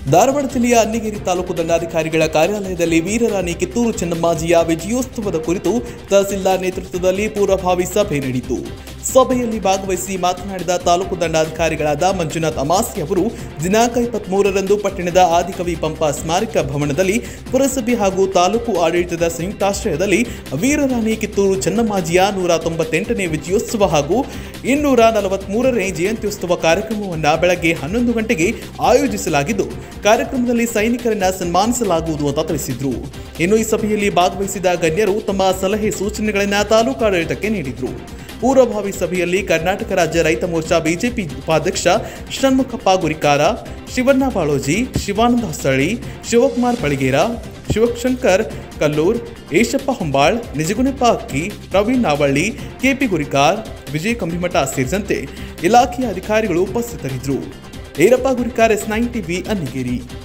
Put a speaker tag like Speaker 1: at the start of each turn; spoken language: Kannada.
Speaker 1: ಧಾರವಾಡ ಜಿಲ್ಲೆಯ ಅನ್ನಿಗೇರಿ ತಾಲೂಕು ದಂಡಾಧಿಕಾರಿಗಳ ಕಾರ್ಯಾಲಯದಲ್ಲಿ ವೀರರಾಣಿ ಕಿತ್ತೂರು ಚೆನ್ನಮ್ಮಾಜಿಯ ವಿಜಯೋತ್ಸವದ ಕುರಿತು ತಹಸೀಲ್ದಾರ್ ನೇತೃತ್ವದಲ್ಲಿ ಪೂರ್ವಭಾವಿ ಸಭೆ ನಡೆಯಿತು. ಸಭೆಯಲ್ಲಿ ಭಾಗವಹಿಸಿ ಮಾತನಾಡಿದ ತಾಲೂಕು ದಂಡಾಧಿಕಾರಿಗಳಾದ ಮಂಜುನಾಥ್ ಅಮಾಸಿ ಅವರು ದಿನಾಂಕ 23ರಂದು ಪಟ್ಟಣದ ಆದಿಕವಿ ಪಂಪ ಸ್ಮಾರಕ ಭವನದಲ್ಲಿ ಪುರಸಭೆ ಹಾಗೂ ತಾಲೂಕು ಆಡಳಿತದ ಸಂಯುಕ್ತಾಶ್ರಯದಲ್ಲಿ ವೀರರಾಣಿ ಕಿತ್ತೂರು ಚೆನ್ನಮ್ಮಾಜಿಯ 198ನೇ ವಿಜಯೋತ್ಸವ ಹಾಗೂ 243ನೇ ಜಯಂತ್ಯೋತ್ಸವ ಕಾರ್ಯಕ್ರಮವನ್ನು ಬೆಳಗ್ಗೆ 11 ಗಂಟೆಗೆ ಆಯೋಜಿಸಲಾಗಿದ್ದು, ಕಾರ್ಯಕ್ರಮದಲ್ಲಿ ಸೈನಿಕರನ್ನ ಸನ್ಮಾನಿಸಲಾಗುವುದು ಅಂತ ತಿಳಿಸಿದರು. ಇನ್ನು ಈ ಸಭೆಯಲ್ಲಿ ಭಾಗವಹಿಸಿದ ಗಣ್ಯರು ತಮ್ಮ ಸಲಹೆ ಸೂಚನೆಗಳನ್ನು ತಾಲೂಕಾಡಳಿತಕ್ಕೆ ನೀಡಿದರು. ಪೂರ್ವಭಾವಿ ಸಭೆಯಲ್ಲಿ ಕರ್ನಾಟಕ ರಾಜ್ಯ ರೈತ ಮೋರ್ಚಾ ಬಿಜೆಪಿ ಉಪಾಧ್ಯಕ್ಷ ಷಣ್ಮುಖಪ್ಪ ಗುರಿಕಾರ, ಶಿವಣ್ಣ ಬಾಳೋಜಿ, ಶಿವಾನಂದ ಹೊಸಳ್ಳಿ, ಶಿವಕುಮಾರ್ ಬಳಿಗೇರ, ಶಿವಶಂಕರ್ ಕಲ್ಲೂರ್, ಏಷಪ್ಪ ಹೊಂಬಾಳ್, ನಿಜಗುಣಪ್ಪ ಅಕ್ಕಿ, ಪ್ರವೀಣ್ ನಾವಳ್ಳಿ, ಕೆಪಿ ಗುರಿಕಾರ್, ವಿಜಯ್ ಕಂಬಿಮಠ ಸೇರಿದಂತೆ ಇಲಾಖೆಯ ಅಧಿಕಾರಿಗಳು ಉಪಸ್ಥಿತರಿದ್ದರು. Irappa Gurikar, S9 TV, Annigeri.